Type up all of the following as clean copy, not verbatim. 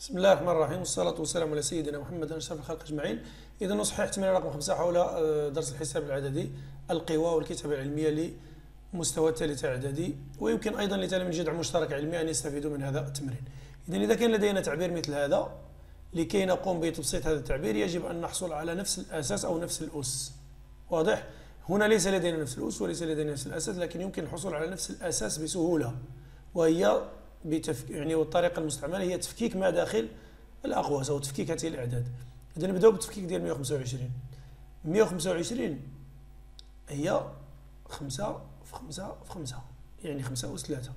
بسم الله الرحمن الرحيم، والصلاة والسلام على سيدنا محمد أشرف الخلق أجمعين. إذا نصحح تمرين رقم 5 حول درس الحساب العددي، القوى والكتابة العلمية لمستوى الثالث إعدادي، ويمكن أيضا لتلاميذ جذع مشترك علمي أن يستفيدوا من هذا التمرين. إذا كان لدينا تعبير مثل هذا، لكي نقوم بتبسيط هذا التعبير يجب أن نحصل على نفس الأساس أو نفس الأس. واضح؟ هنا ليس لدينا نفس الأس وليس لدينا نفس الأساس، لكن يمكن الحصول على نفس الأساس بسهولة، وهي والطريقة المستعملة هي تفكيك ما داخل الأقواس أو تفكيك هذه الأعداد. إذا نبداو بالتفكيك ديال 125. 125 هي 5 في 5 في 5، يعني 5 أس 3.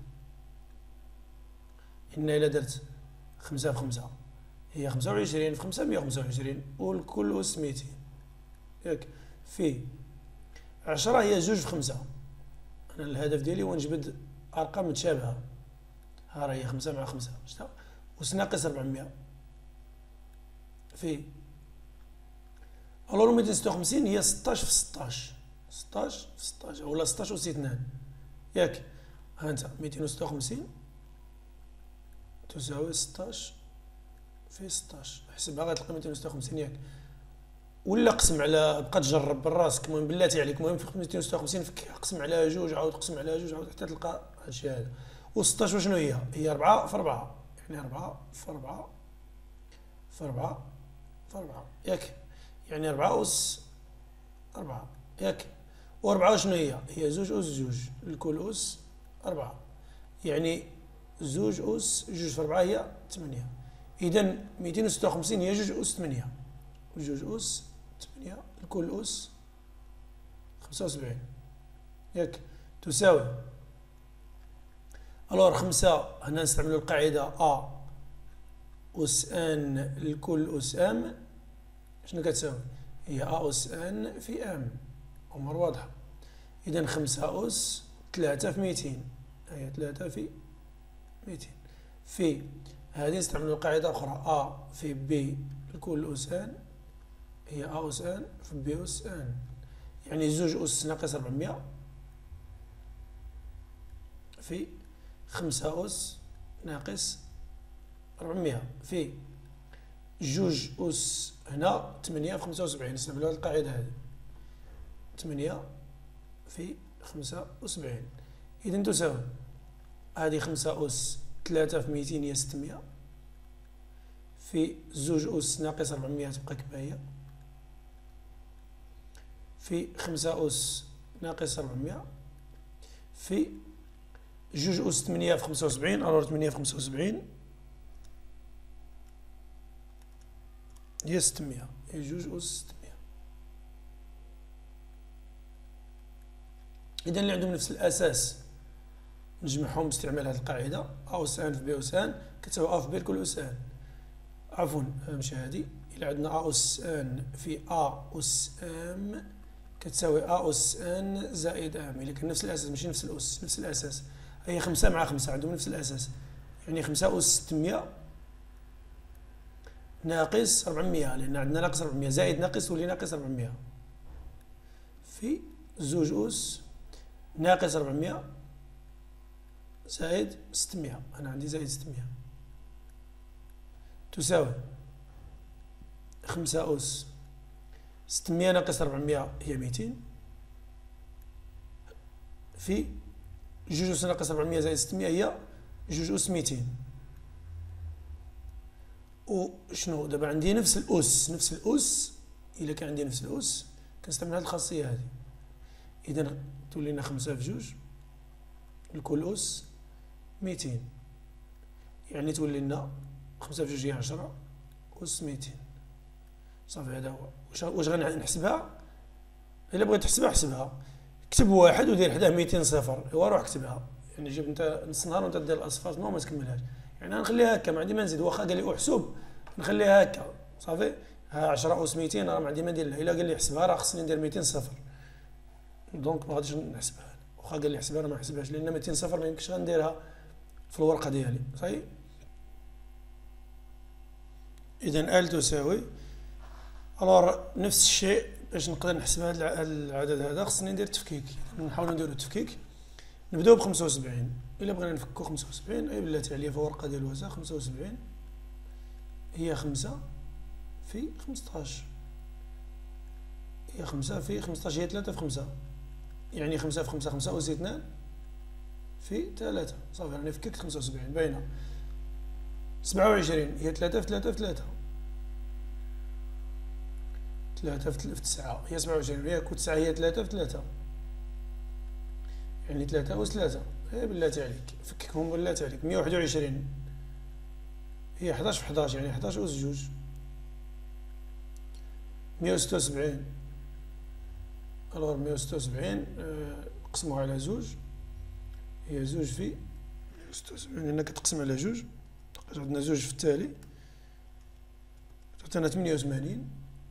إن إلا درت 5 في 5 هي 25 في 5 125، والكل أس 200 ياك. في 10 هي 2 في 5. أنا الهدف ديالي هو نجبد أرقام متشابهة. ها راهي 5 مع 5 شتا أس ناقص 400. في الوغ 256 هي 16 في 16 في 16 ولا 16 أس 2 ياك. ها انت 256 تساوي 16 في 16، حسبها غتلقى 256 ياك. ولا قسم على، بقى تجرب براسك، المهم بلاتي عليك، المهم في 256 قسم على جوج، عاود قسم على جوج، عاود حتى تلقى هادشي هذا. و 16 شنو هي؟ هي 4 في 4، يعني 4 في 4 في 4 في 4 ياك، يعني 4 أس 4 ياك. و 4 شنو هي؟ هي 2 أس 2، الكل أس 4، يعني 2 أس 2 في 4 هي 8. إذا 256 هي 2 أس 8، و 2 أس 8 الكل أس 75 ياك، تساوي. الوغ 5 هنا نستعملوا القاعدة أ أس ان الكل أس ام، شنو كتساوي؟ هي أ أس ان في ام، أمور واضحة. إذا 5 أس 3 في 200، هي 3 في 200. في هذه نستعملوا قاعدة أخرى أ في بي الكل أس ان، هي أ أس ان في بي أس ان، يعني 2 أس ناقص 400 في 5 أس ناقص 400 في 2 أس هنا 8 في 75، نستعملوا هذه القاعدة هذه 8 في 75. إذا تساوي هذه 5 أس 3 في 200 هي 600 في 2 أس ناقص 400 تبقى كما هي، في 5 أس ناقص 400 في 2 أس 8 في 75، ألور 8 في 75 هي 600، هي 2 أس 600. إذا اللي عندهم نفس الأساس نجمعهم باستعمال هذه القاعدة، أ أس ان في بي أس ان كتساوي أ في بي الكل أس ان. عفوا ماشي هذه، إلا عندنا أ أس ان في أ أس ام كتساوي أ أس ان زائد ام، إلا كان نفس الأساس ماشي نفس الأس، نفس الأساس. هي 5 مع 5 عندهم نفس الأساس، يعني 5 أس 600 ناقص 400، لأن عندنا ناقص 400 زائد ناقص ولي ناقص 400 في 2 أس ناقص 400 زائد 600، أنا عندي زائد 600 تساوي 5 أس 600 ناقص 400 هي 200 في 2 أس ناقص 400 زائد 600 هي 2 أس 200. وشنو دابا عندي نفس الأس، إلا كان عندي نفس الأس كنستعمل هذه الخاصية هذه. إذا تولي لنا 5 في 2 الكل أس 200، يعني تولي لنا 5 في 2 هي 10 أس 200. صافي هذا هو. واش غنحسبها؟ إلا بغيت تحسبها حسبها، كتب 1 ودير حداه 200 صفر، إوا روح كتبها، يعني جيب انت نص نهار وانت دير الاصفار ما تكملهاش، يعني غنخليها هكا ما عندي ما نزيد، واخا قال لي احسب نخليها هكا صافي. ها 10 أس 200 راه ما عندي ما ندير لها، الا قال لي حسبها راه خصني ندير 200 صفر، دونك ما غاديش نحسبها، واخا قال لي حسبها راه ما نحسبهاش، لان 200 صفر ما يمكنش غنديرها في الورقه ديالي صحيح. اذا ال تساوي، الوغ نفس الشيء باش نقدر نحسب هذا العدد هذا خصني ندير التفكيك، نحاولوا نديروا التفكيك. نبداو ب 75، الا بغينا نفكو 75 اي بلاتي عليا في ورقه ديال الوزن 75 هي 5 في 15. هي 5 في 15 هي 3 في 5. يعني 5 في 5 5 أس 2 في 3. صافي راني فككت 75 باينة. 27 هي 3 في 3 في 3. 3 في 9 هي 27. ياك و9 هي 3 في 3. يعني 3 أس 3. هي بلاتي عليك فككهم بلاتي عليك. 121 هي 11 في 11 يعني 11 أس 2. 176 الغرب 176 نقسموها على 2 هي 2 في 176 لأنك تقسم على 2 عندنا 2 في التالي تعطينا 88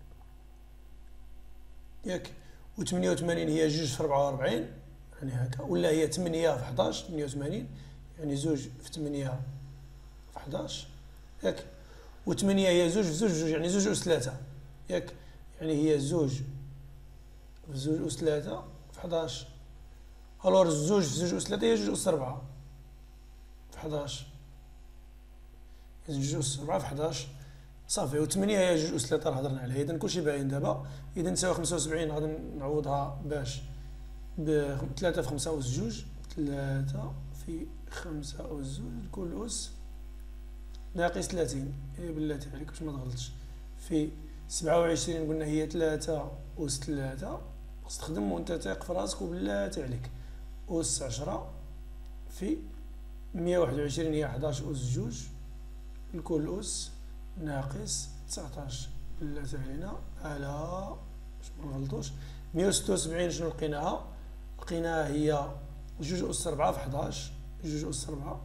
ياك و 88 هي 2 في 44 يعني هكا ولا هي 8 في 11 88 يعني 2 في 8 في 11 ياك و 8 هي 2 في 2 في 2 يعني 2 أس 3 ياك يعني هي 2 في 2 أس 3 في 11 الور 2 في 2 أس 3 هي 2 أس 4 في 11 إذن 2 أس 4 في 11 صافي و 8 هي 2 أس 3 راه هضرنا عليها إذن كلشي باين دابا إذن تساوي 75 غادي نعوضها باش ب 3 في 5 أس 2 3 في 5 أس 2 كل أس ناقص 30 هي بلاتي عليك باش ما تغلطش في 27 قلنا هي 3 أس 3 خص تخدم وانت تايق في راسك وبلاتي عليك أس 10 في 121 هي 11 أس 2 الكل أس ناقص 19 بلاتي علينا على باش ما نغلطوش 176 شنو لقيناها؟ لقيناها هي 2 أس 4 في 11 2 أس 4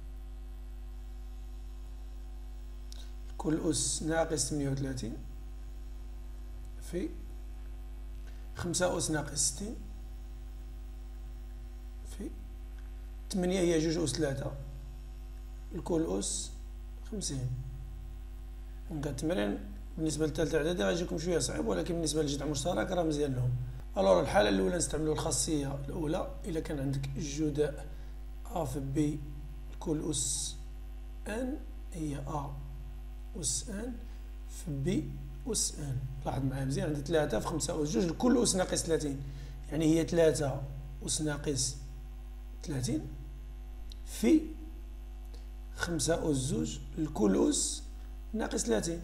كل أس ناقص 38 في 5 أس ناقص 60 في 8 هي 2 أس 3 الكل أس 50. دونك التمرين بالنسبة للثالثة إعدادي غيجيكم شوية صعيب ولكن بالنسبة للجذع المشترك راه مزيان لهم. الوغ الحالة الأولى نستعملو الخاصية الأولى إلا كان عندك الجداء أ في بي الكل أس أن هي أ أس أن في بي أس أن. لاحظ معايا مزيان عندي 3 في 5 أس 2 الكل أس ناقص 30 يعني هي 3 أس ناقص 30 في 5 أس 2 الكل أس ناقص 30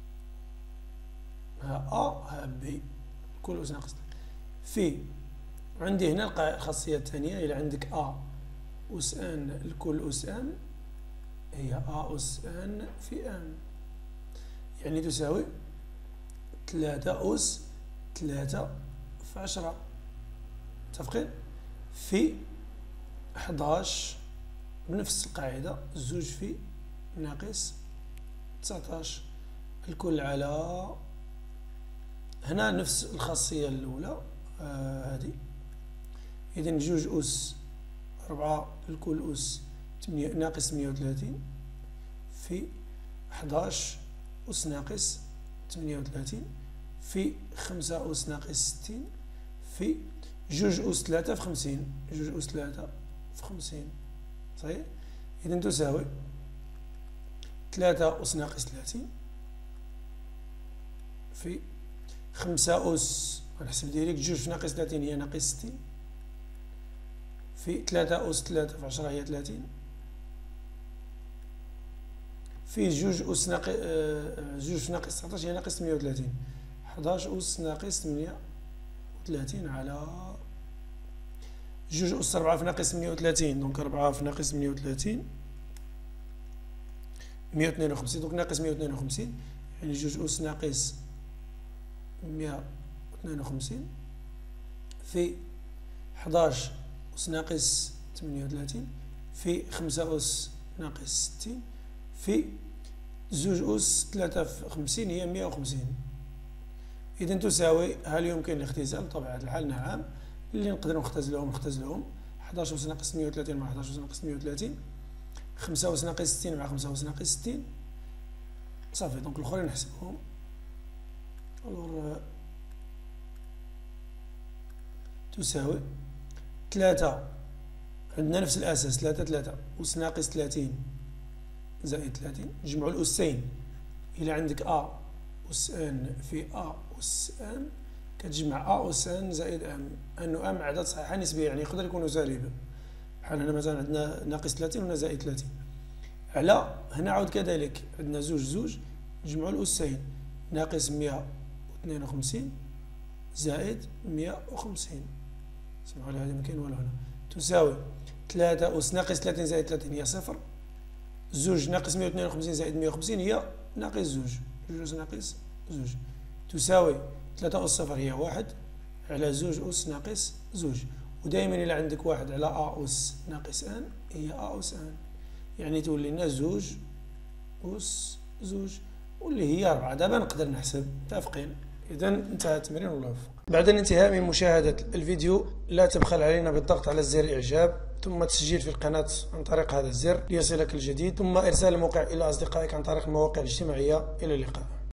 ها أ ها بي الكل أس ناقص 30 في عندي هنا الخاصية الثانية إلا عندك أ أس أن الكل أس أن هي أ أس أن في أن يعني تساوي 3 أس 3 في 10 متفقين في 11 بنفس القاعدة 2 في ناقص 19 الكل على هنا نفس الخاصية الأولى هذه إذن 2 أس 4 الكل أس ناقص 130 في 11 أس ناقص 38 في 5 أس ناقص 60 في 2 أس 3 في 50 2 أس 3 في 50 صحيح إذن تساوي 3 أس ناقص 30 في 5 أس غنحسب ديريكت 2 في ناقص 30 هي ناقص 60 في 3 أس 3 في 10 هي 30 في 2 أس ناقص 2 في ناقص 19 هي ناقص 130 11 أس ناقص 38 على 2 أس 4 في ناقص 130 دونك 4 في ناقص 130 152 دونك ناقص 152 يعني 2 أس ناقص 152 في 11 أس ناقص 38 في 5 أس ناقص 60 في 2 أس 3 في 50 هي 150 إذن تساوي هل يمكن الاختزال بطبيعة الحال نعم اللي نقدروا نختزلهم 11 أس ناقص 130 مع 11 أس ناقص 130 5 أس ناقص 60 مع 5 أس ناقص 60 صافي دونك الآخرين نحسبهم تساوي 3 عندنا نفس الأساس 3 3 أس ناقص 30 زائد 30 نجمعوا الأسين إلا عندك أ أس أن في أ أس أن كتجمع أ أس أن زائد أم، أنه أم أعداد صحيحة نسبية، يعني يقدر يكونوا سالبة، بحال هنا مثلا عندنا ناقص 30 وهنا زائد 30. على هنا عاود كذلك عندنا زوج نجمعوا الأسين، ناقص 152 زائد 150، سمحوا لي هذا ما كاين والو هنا، تساوي 3 أس ناقص 30 زائد 30 هي صفر، زوج ناقص 152 زائد 150 هي ناقص زوج، جوج أس ناقص زوج، تساوي 3 أس صفر هي 1 على زوج أس ناقص زوج. ودائما إلا عندك 1 على أ أس ناقص أن هي أ أس أن، يعني تولي لنا زوج أس زوج واللي هي 4. دابا نقدر نحسب، متفقين؟ إذا انتهى التمرين والله يوفق. بعد الانتهاء من مشاهدة الفيديو لا تبخل علينا بالضغط على زر إعجاب، ثم التسجيل في القناة عن طريق هذا الزر ليصلك الجديد، ثم إرسال الموقع إلى أصدقائك عن طريق المواقع الاجتماعية. إلى اللقاء.